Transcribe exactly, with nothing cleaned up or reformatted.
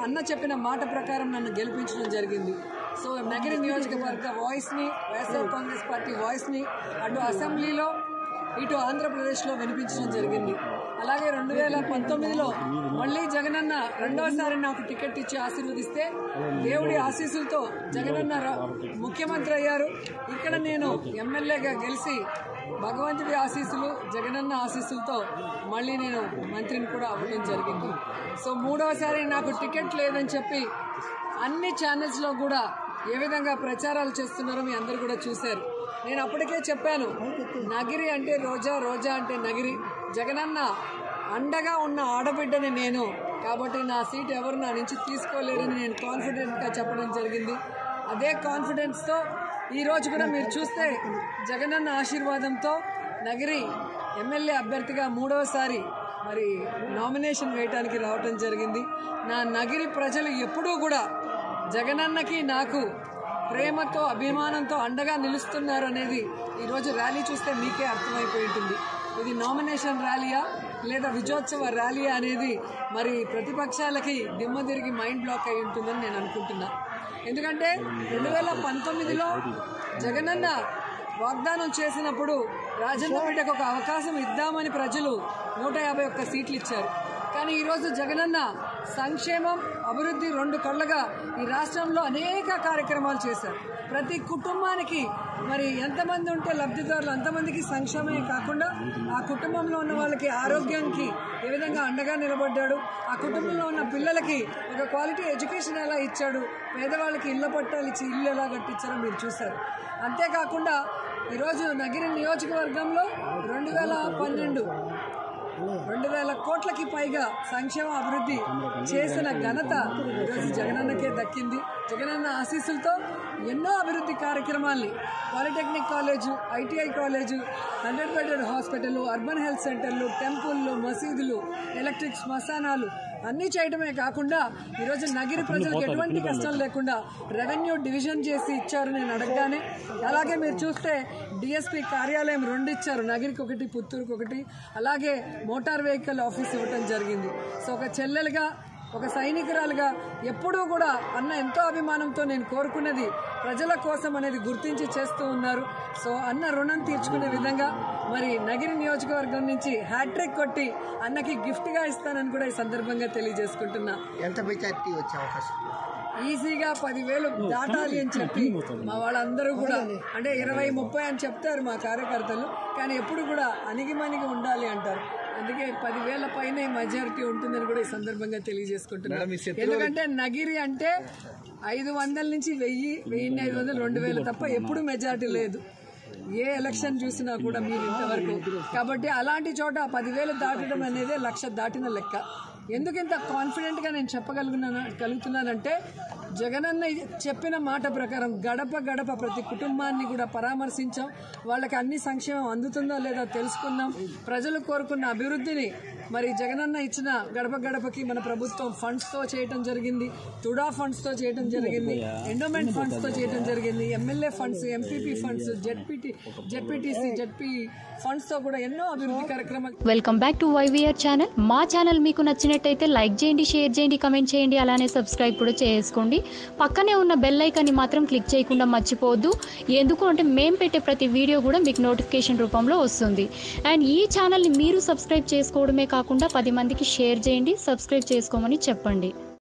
అన్న చెప్పిన మాట ప్రకారం నన్ను గెలిపించడం జరిగింది. సో నగిరి నియోజకవర్గ వాయిస్ని, వైఎస్ఆర్ కాంగ్రెస్ పార్టీ వాయిస్ని అటు అసెంబ్లీలో ఇటు ఆంధ్రప్రదేశ్లో వినిపించడం జరిగింది. అలాగే రెండు వేల పంతొమ్మిదిలో మళ్ళీ జగనన్న రెండవసారి నాకు టికెట్ ఇచ్చి ఆశీర్వదిస్తే దేవుడి ఆశీస్సులతో జగనన్న ముఖ్యమంత్రి అయ్యారు. ఇక్కడ నేను ఎమ్మెల్యేగా గెలిచి భగవంతుడి ఆశీస్సులు, జగనన్న ఆశీస్సులతో మళ్ళీ నేను మంత్రిని కూడా అవ్వడం జరిగింది. సో మూడవసారి నాకు టికెట్ లేదని చెప్పి అన్ని ఛానల్స్లో కూడా ఏ విధంగా ప్రచారాలు చేస్తున్నారో మీ అందరూ కూడా చూశారు. నేను అప్పటికే చెప్పాను, నగిరి అంటే రోజా, రోజా అంటే నగిరి. జగనన్న అండగా ఉన్న ఆడబిడ్డని నేను, కాబట్టి నా సీట్ ఎవరు నా నుంచి తీసుకోలేరని నేను కాన్ఫిడెంట్గా చెప్పడం జరిగింది. అదే కాన్ఫిడెన్స్తో ఈరోజు కూడా మీరు చూస్తే జగనన్న ఆశీర్వాదంతో నగిరి ఎమ్మెల్యే అభ్యర్థిగా మూడవసారి మరి నామినేషన్ వేయడానికి రావడం జరిగింది. నా నగిరి ప్రజలు ఎప్పుడూ కూడా జగనన్నకి నాకు ప్రేమతో, అభిమానంతో అండగా నిలుస్తున్నారు అనేది ఈరోజు ర్యాలీ చూస్తే మీకే అర్థమైపోయి ఉంటుంది. ఇది నామినేషన్ ర్యాలీయా లేదా విజయోత్సవ ర్యాలీయా అనేది మరి ప్రతిపక్షాలకి దిమ్మ తిరిగి మైండ్ బ్లాక్ అయి ఉంటుందని నేను అనుకుంటున్నా. ఎందుకంటే రెండు వేల పంతొమ్మిదిలో జగనన్న వాగ్దానం చేసినప్పుడు రాజన్న బిడ్డకు ఒక అవకాశం ఇద్దామని ప్రజలు నూట యాభై ఒక్క సీట్లు ఇచ్చారు. కానీ ఈరోజు జగనన్న సంక్షేమం, అభివృద్ధి రెండు కళ్ళగా ఈ రాష్ట్రంలో అనేక కార్యక్రమాలు చేశారు. ప్రతి కుటుంబానికి మరి ఎంతమంది ఉంటే లబ్ధిదారులు అంతమందికి సంక్షేమమే కాకుండా ఆ కుటుంబంలో ఉన్న వాళ్ళకి ఆరోగ్యానికి ఏ విధంగా అండగా నిలబడ్డాడు, ఆ కుటుంబంలో ఉన్న పిల్లలకి ఒక క్వాలిటీ ఎడ్యుకేషన్ ఎలా ఇచ్చాడు, పేదవాళ్ళకి ఇళ్ల పట్టాలు ఇచ్చి ఇల్లు ఎలా కట్టించారో మీరు చూశారు. అంతేకాకుండా ఈరోజు నగిరి నియోజకవర్గంలో రెండు వేల పన్నెండు రెండు వేల కోట్లకి పైగా సంక్షేమ అభివృద్ధి చేసిన ఘనత ఈరోజు జగనన్నకే దక్కింది. జగనన్న ఆశీస్సులతో ఎన్నో అభివృద్ధి కార్యక్రమాల్ని polytechnic college, ITI college, hundred bedded hospital, urban health సెంటర్లు, టెంపుల్లు, మసీదులు, ఎలక్ట్రిక్ శ్మశానాలు అన్నీ చేయడమే కాకుండా ఈరోజు నగిరి ప్రజలకు ఎటువంటి కష్టం లేకుండా రెవెన్యూ డివిజన్ చేసి ఇచ్చారు నేను అడగగానే. అలాగే మీరు చూస్తే డిఎస్పీ కార్యాలయం రెండు ఇచ్చారు, నగిరికి ఒకటి, పుత్తూరుకి ఒకటి. అలాగే మోటార్ వెహికల్ ఆఫీస్ ఇవ్వటం జరిగింది. సో ఒక చెల్లెలుగా, ఒక సైనికురాలుగా ఎప్పుడూ కూడా అన్న ఎంతో అభిమానంతో నేను కోరుకున్నది ప్రజల కోసం అనేది గుర్తించి చేస్తూ ఉన్నారు. సో అన్న రుణం తీర్చుకునే విధంగా మరి నగిరి నియోజకవర్గం నుంచి హ్యాట్రిక్ కొట్టి అన్నకి గిఫ్ట్గా ఇస్తానని కూడా ఈ సందర్భంగా తెలియజేసుకుంటున్నా. ఎంత మెజారిటీ వచ్చే అవకాశం? ఈజీగా పదివేలు దాటాలి అని చెప్పి మా వాళ్ళందరూ కూడా, అంటే ఇరవై ముప్పై అని చెప్తారు మా కార్యకర్తలు, కానీ ఎప్పుడు కూడా అణిగిమణిగి ఉండాలి అంటారు. అందుకే పదివేల పైన మెజారిటీ ఉంటుందని కూడా ఈ సందర్భంగా తెలియజేసుకుంటున్నాను. ఎందుకంటే నగిరి అంటే ఐదు వందల నుంచి వెయ్యి, వెయ్యి ఐదు వందలు, రెండు వేలు తప్ప ఎప్పుడు మెజారిటీ లేదు ఏ ఎలక్షన్ చూసినా కూడా మీరు ఇంతవరకు. కాబట్టి అలాంటి చోట పదివేలు దాటడం అనేది లక్ష దాటిన లెక్క. ఎందుకు ఇంత కాన్ఫిడెంట్గా నేను చెప్పగలుగుతున్నాను కలుగుతున్నానంటే జగనన్న చెప్పిన మాట ప్రకారం గడప గడప ప్రతి కుటుంబాన్ని కూడా పరామర్శించాం. వాళ్ళకి అన్ని సంక్షేమం అందుతుందో లేదో తెలుసుకున్నాం. ప్రజలు కోరుకున్న అభివృద్ధిని మరి జగనన్న ఇచ్చిన గడప గడపకి మన ప్రభుత్వం ఫండ్స్తో చేయడం జరిగింది, తుడా ఫండ్స్తో చేయడం జరిగింది, ఎండోమెంట్ ఫండ్స్తో చేయడం జరిగింది, MLA funds, MPP funds, ZPT ZPTC ZP ఫండ్స్తో కూడా ఎన్నో అభివృద్ధి కార్యక్రమాలు. Welcome back to YVR channel. మా ఛానల్ మీకు నచ్చినట్టయితే లైక్ చేయండి, షేర్ చేయండి, కమెంట్ చేయండి, అలానే సబ్స్క్రైబ్ కూడా చేసుకోండి. పక్కనే ఉన్న బెల్ ఐకాన్ని మాత్రం క్లిక్ చేయకుండా మర్చిపోవద్దు. ఎందుకు అంటే మేము పెట్టే ప్రతి వీడియో కూడా మీకు నోటిఫికేషన్ రూపంలో వస్తుంది. అండ్ ఈ ఛానల్ని మీరు సబ్స్క్రైబ్ చేసుకోవడమే కాకుండా పది మందికి షేర్ చేయండి, సబ్స్క్రైబ్ చేసుకోమని చెప్పండి.